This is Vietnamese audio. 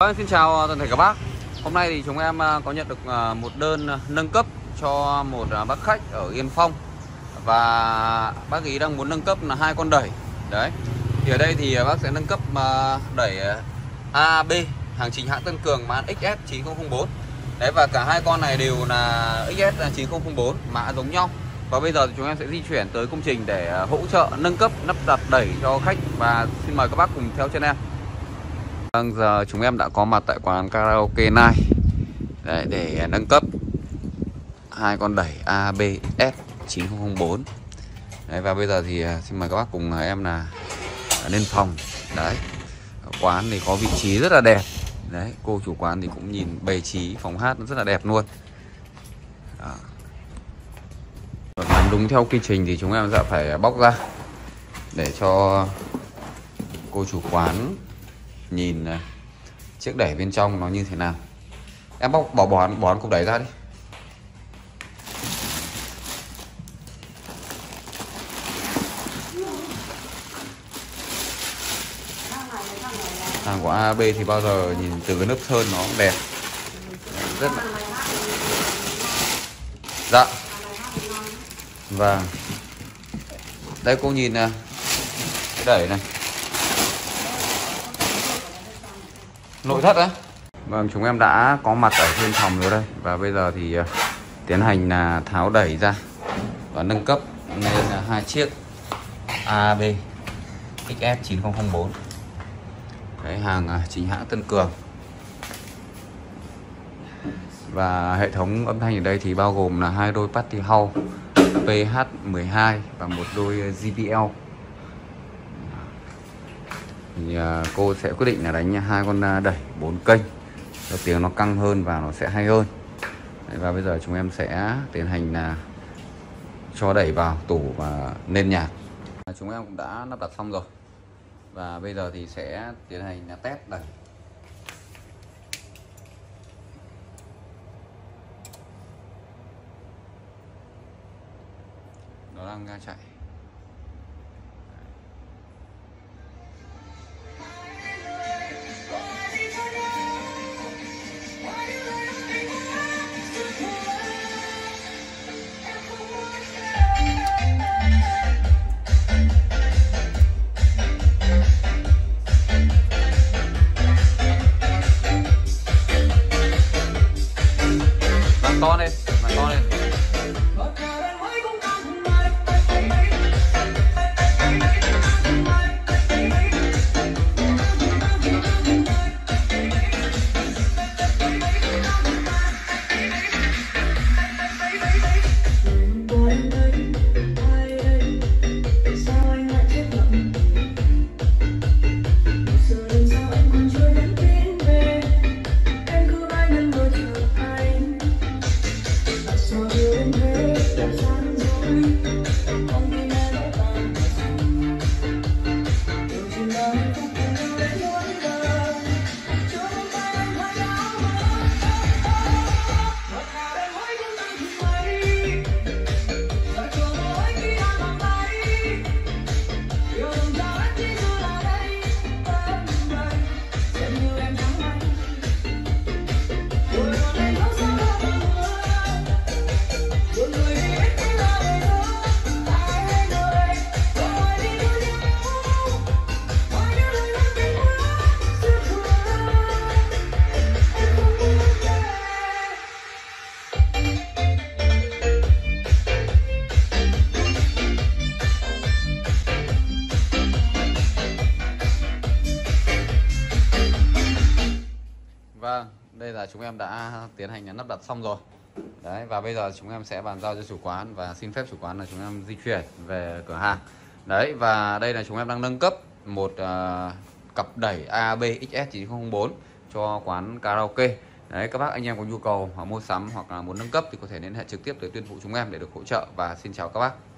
Vâng, xin chào toàn thể các bác. Hôm nay thì chúng em có nhận được một đơn nâng cấp cho một bác khách ở Yên Phong. Và bác ý đang muốn nâng cấp là 2 con đẩy. Đấy. Thì ở đây thì bác sẽ nâng cấp đẩy AAB hàng chính hãng Tân Cường mã XS9004. Đấy, và cả 2 con này đều là XS9004, mã giống nhau. Và bây giờ thì chúng em sẽ di chuyển tới công trình để hỗ trợ nâng cấp lắp đặt đẩy cho khách. Và xin mời các bác cùng theo chân em. Vâng, giờ chúng em đã có mặt tại quán karaoke này để nâng cấp 2 con đẩy ABS 9004. Đấy, và bây giờ thì xin mời các bác cùng em là lên phòng. Đấy, quán thì có vị trí rất là đẹp. Đấy, cô chủ quán thì cũng nhìn bày trí phòng hát nó rất là đẹp luôn. Đó. Làm đúng theo quy trình thì chúng em sẽ phải bóc ra để cho cô chủ quán nhìn chiếc đẩy bên trong nó như thế nào. Em bỏ cục đẩy ra đi. Hàng của AB thì bao giờ nhìn từ cái lớp sơn nó cũng đẹp. Rất là... Dạ. Vâng. Đây cô nhìn nè, cái đẩy này. Nội thất á. Vâng, chúng em đã có mặt ở trên phòng rồi đây. Và bây giờ thì tiến hành là tháo đẩy ra và nâng cấp lên 2 chiếc AB XS9004. Đấy, hàng chính hãng Tân Cường. Và hệ thống âm thanh ở đây thì bao gồm là 2 đôi Party House PH12 và 1 đôi JBL. Thì cô sẽ quyết định là đánh 2 con đẩy 4 kênh cho tiếng nó căng hơn và nó sẽ hay hơn. Đấy, và bây giờ chúng em sẽ tiến hành là cho đẩy vào tủ và lên nhạc. Chúng em cũng đã lắp đặt xong rồi. Và bây giờ thì sẽ tiến hành là test đẩy. Nó đang chạy. To lên, to lên. Vâng, đây là chúng em đã tiến hành lắp đặt xong rồi. Đấy, và bây giờ chúng em sẽ bàn giao cho chủ quán và xin phép chủ quán là chúng em di chuyển về cửa hàng. Đấy, và đây là chúng em đang nâng cấp một cặp đẩy AAB XS9004 cho quán karaoke. Đấy, các bác anh em có nhu cầu hoặc mua sắm hoặc là muốn nâng cấp thì có thể liên hệ trực tiếp tới tuyên phụ chúng em để được hỗ trợ. Và xin chào các bác.